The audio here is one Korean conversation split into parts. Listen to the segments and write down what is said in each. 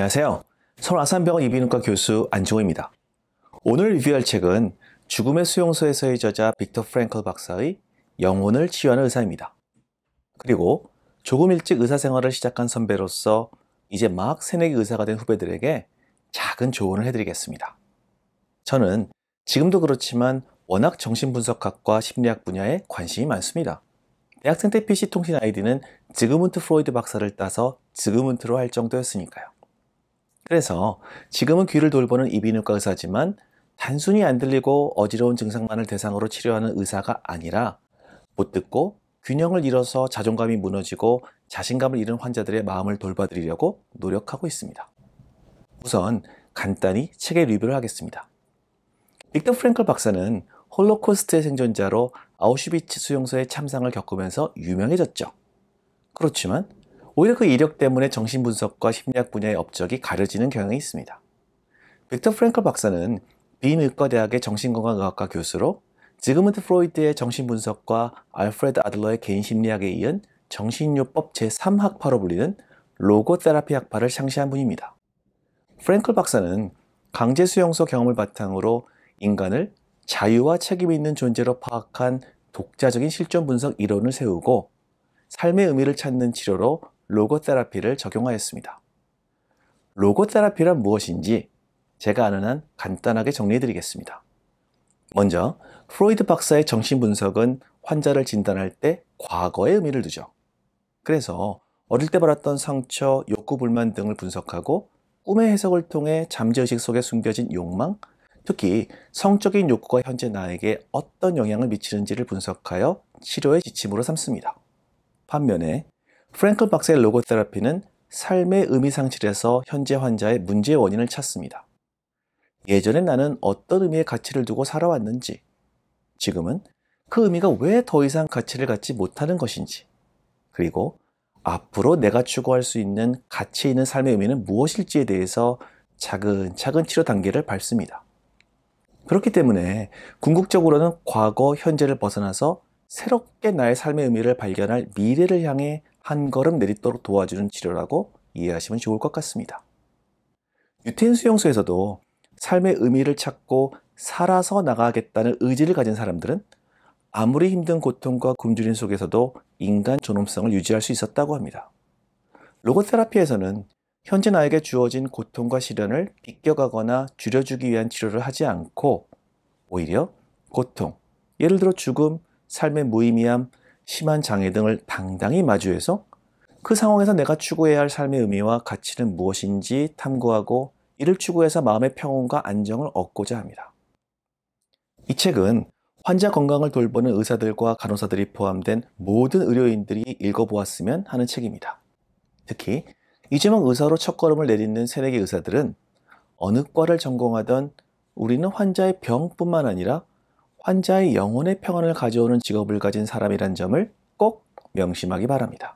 안녕하세요. 서울 아산병원 이비인후과 교수 안중호입니다. 오늘 리뷰할 책은 죽음의 수용소에서의 저자 빅터 프랭클 박사의 영혼을 치유하는 의사입니다. 그리고 조금 일찍 의사생활을 시작한 선배로서 이제 막 새내기 의사가 된 후배들에게 작은 조언을 해드리겠습니다. 저는 지금도 그렇지만 워낙 정신분석학과 심리학 분야에 관심이 많습니다. 대학생 때 PC통신 아이디는 지그문트 프로이드 박사를 따서 지그문트로 할 정도였으니까요. 그래서 지금은 귀를 돌보는 이비인후과 의사지만 단순히 안 들리고 어지러운 증상만을 대상으로 치료하는 의사가 아니라 못 듣고 균형을 잃어서 자존감이 무너지고 자신감을 잃은 환자들의 마음을 돌봐드리려고 노력하고 있습니다. 우선 간단히 책의 리뷰를 하겠습니다. 빅터 프랭클 박사는 홀로코스트의 생존자로 아우슈비츠 수용소의 참상을 겪으면서 유명해졌죠. 그렇지만 오히려 그 이력 때문에 정신분석과 심리학 분야의 업적이 가려지는 경향이 있습니다. 빅터 프랭클 박사는 빈의과대학의 정신건강의학과 교수로 지그문트 프로이드의 정신분석과 알프레드 아들러의 개인심리학에 이은 정신요법 제3학파로 불리는 로고테라피 학파를 창시한 분입니다. 프랭클 박사는 강제수용소 경험을 바탕으로 인간을 자유와 책임이 있는 존재로 파악한 독자적인 실존 분석 이론을 세우고 삶의 의미를 찾는 치료로 로고테라피를 적용하였습니다. 로고테라피란 무엇인지 제가 아는 한 간단하게 정리해드리겠습니다. 먼저 프로이드 박사의 정신분석은 환자를 진단할 때 과거의 의미를 두죠. 그래서 어릴 때 받았던 상처, 욕구, 불만 등을 분석하고 꿈의 해석을 통해 잠재의식 속에 숨겨진 욕망, 특히 성적인 욕구가 현재 나에게 어떤 영향을 미치는지를 분석하여 치료의 지침으로 삼습니다. 반면에 프랭클 박사의 로고테라피는 삶의 의미 상실에서 현재 환자의 문제의 원인을 찾습니다. 예전에 나는 어떤 의미의 가치를 두고 살아왔는지, 지금은 그 의미가 왜 더 이상 가치를 갖지 못하는 것인지, 그리고 앞으로 내가 추구할 수 있는 가치 있는 삶의 의미는 무엇일지에 대해서 차근차근 치료 단계를 밟습니다. 그렇기 때문에 궁극적으로는 과거, 현재를 벗어나서 새롭게 나의 삶의 의미를 발견할 미래를 향해 한 걸음 내딛도록 도와주는 치료라고 이해하시면 좋을 것 같습니다. 유태인 수용소에서도 삶의 의미를 찾고 살아서 나가겠다는 의지를 가진 사람들은 아무리 힘든 고통과 굶주림 속에서도 인간 존엄성을 유지할 수 있었다고 합니다. 로고테라피에서는 현재 나에게 주어진 고통과 시련을 비껴가거나 줄여주기 위한 치료를 하지 않고 오히려 고통, 예를 들어 죽음, 삶의 무의미함, 심한 장애 등을 당당히 마주해서 그 상황에서 내가 추구해야 할 삶의 의미와 가치는 무엇인지 탐구하고 이를 추구해서 마음의 평온과 안정을 얻고자 합니다. 이 책은 환자 건강을 돌보는 의사들과 간호사들이 포함된 모든 의료인들이 읽어보았으면 하는 책입니다. 특히 이제막 의사로 첫걸음을 내딛는 새내기 의사들은 어느 과를 전공하던 우리는 환자의 병뿐만 아니라 환자의 영혼의 평안을 가져오는 직업을 가진 사람이란 점을 꼭 명심하기 바랍니다.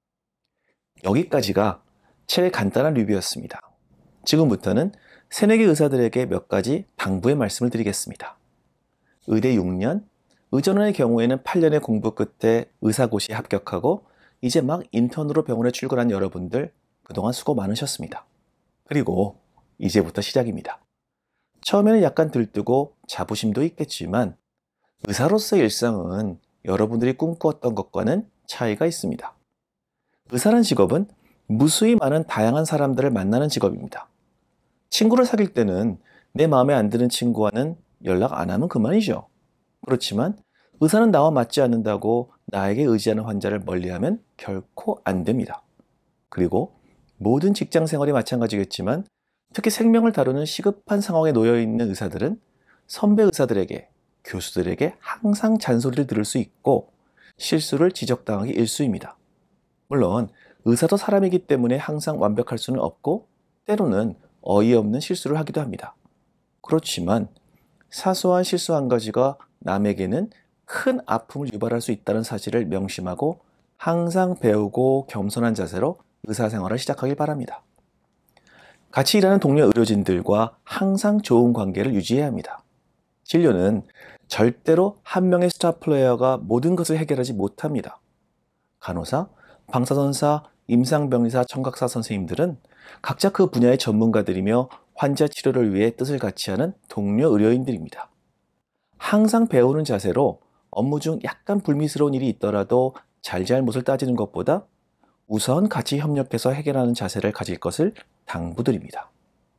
여기까지가 책의 간단한 리뷰였습니다. 지금부터는 새내기 의사들에게 몇 가지 당부의 말씀을 드리겠습니다. 의대 6년, 의전원의 경우에는 8년의 공부 끝에 의사고시에 합격하고 이제 막 인턴으로 병원에 출근한 여러분들 그동안 수고 많으셨습니다. 그리고 이제부터 시작입니다. 처음에는 약간 들뜨고 자부심도 있겠지만 의사로서의 일상은 여러분들이 꿈꾸었던 것과는 차이가 있습니다. 의사란 직업은 무수히 많은 다양한 사람들을 만나는 직업입니다. 친구를 사귈 때는 내 마음에 안 드는 친구와는 연락 안 하면 그만이죠. 그렇지만 의사는 나와 맞지 않는다고 나에게 의지하는 환자를 멀리하면 결코 안 됩니다. 그리고 모든 직장 생활이 마찬가지겠지만 특히 생명을 다루는 시급한 상황에 놓여 있는 의사들은 선배 의사들에게, 교수들에게 항상 잔소리를 들을 수 있고 실수를 지적당하기 일쑤입니다. 물론 의사도 사람이기 때문에 항상 완벽할 수는 없고 때로는 어이없는 실수를 하기도 합니다. 그렇지만 사소한 실수 한 가지가 남에게는 큰 아픔을 유발할 수 있다는 사실을 명심하고 항상 배우고 겸손한 자세로 의사생활을 시작하길 바랍니다. 같이 일하는 동료 의료진들과 항상 좋은 관계를 유지해야 합니다. 진료는 절대로 한 명의 스타 플레이어가 모든 것을 해결하지 못합니다. 간호사, 방사선사, 임상병리사, 청각사 선생님들은 각자 그 분야의 전문가들이며 환자 치료를 위해 뜻을 같이 하는 동료 의료인들입니다. 항상 배우는 자세로 업무 중 약간 불미스러운 일이 있더라도 잘잘못을 따지는 것보다 우선 같이 협력해서 해결하는 자세를 가질 것을 당부드립니다.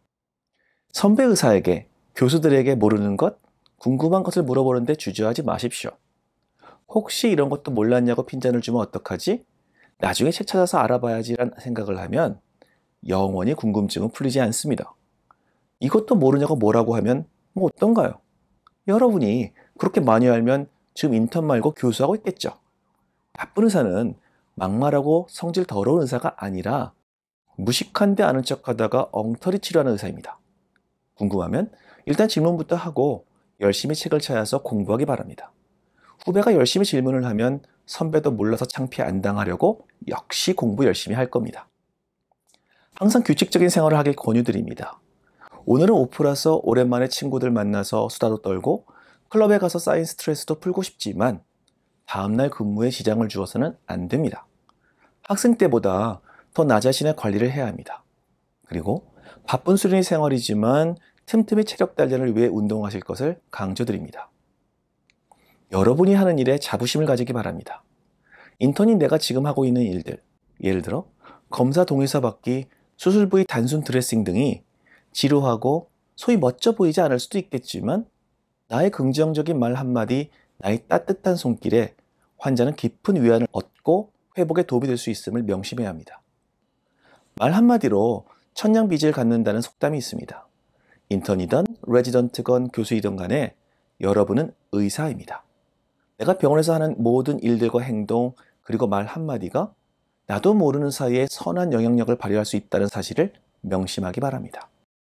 선배 의사에게, 교수들에게 모르는 것, 궁금한 것을 물어보는데 주저하지 마십시오. 혹시 이런 것도 몰랐냐고 핀잔을 주면 어떡하지? 나중에 책 찾아서 알아봐야지란 생각을 하면 영원히 궁금증은 풀리지 않습니다. 이것도 모르냐고 뭐라고 하면 뭐 어떤가요? 여러분이 그렇게 많이 알면 지금 인턴 말고 교수하고 있겠죠. 나쁜 의사는 막말하고 성질 더러운 의사가 아니라 무식한데 아는 척하다가 엉터리 치료하는 의사입니다. 궁금하면 일단 질문부터 하고 열심히 책을 찾아서 공부하기 바랍니다. 후배가 열심히 질문을 하면 선배도 몰라서 창피 안 당하려고 역시 공부 열심히 할 겁니다. 항상 규칙적인 생활을 하길 권유드립니다. 오늘은 오프라서 오랜만에 친구들 만나서 수다도 떨고 클럽에 가서 쌓인 스트레스도 풀고 싶지만 다음날 근무에 지장을 주어서는 안 됩니다. 학생 때보다 더 나 자신의 관리를 해야 합니다. 그리고 바쁜 수련의 생활이지만 틈틈이 체력 단련을 위해 운동하실 것을 강조드립니다. 여러분이 하는 일에 자부심을 가지기 바랍니다. 인턴인 내가 지금 하고 있는 일들, 예를 들어 검사 동의서 받기, 수술 부위 단순 드레싱 등이 지루하고 소위 멋져 보이지 않을 수도 있겠지만 나의 긍정적인 말 한마디, 나의 따뜻한 손길에 환자는 깊은 위안을 얻고 회복에 도움이 될 수 있음을 명심해야 합니다. 말 한마디로 천냥빚을 갚는다는 속담이 있습니다. 인턴이든 레지던트건 교수이든 간에 여러분은 의사입니다. 내가 병원에서 하는 모든 일들과 행동 그리고 말 한마디가 나도 모르는 사이에 선한 영향력을 발휘할 수 있다는 사실을 명심하기 바랍니다.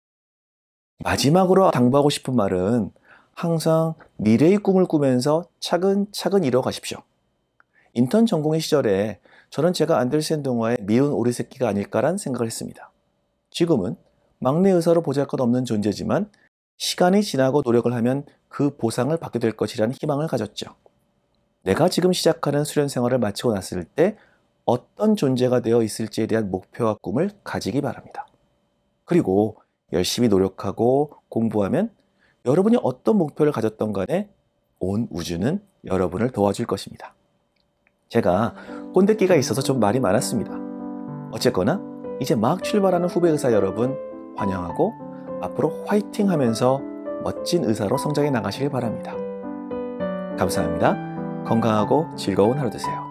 마지막으로 당부하고 싶은 말은 항상 미래의 꿈을 꾸면서 차근차근 이뤄가십시오. 인턴 전공의 시절에 저는 제가 안델센 동화의 미운 오리 새끼가 아닐까란 생각을 했습니다. 지금은 막내 의사로 보잘것없는 존재지만 시간이 지나고 노력을 하면 그 보상을 받게 될 것이라는 희망을 가졌죠. 내가 지금 시작하는 수련 생활을 마치고 났을 때 어떤 존재가 되어 있을지에 대한 목표와 꿈을 가지기 바랍니다. 그리고 열심히 노력하고 공부하면 여러분이 어떤 목표를 가졌던 간에 온 우주는 여러분을 도와줄 것입니다. 제가 꼰대끼가 있어서 좀 말이 많았습니다. 어쨌거나 이제 막 출발하는 후배 의사 여러분 환영하고 앞으로 화이팅 하면서 멋진 의사로 성장해 나가시길 바랍니다. 감사합니다. 건강하고 즐거운 하루 되세요.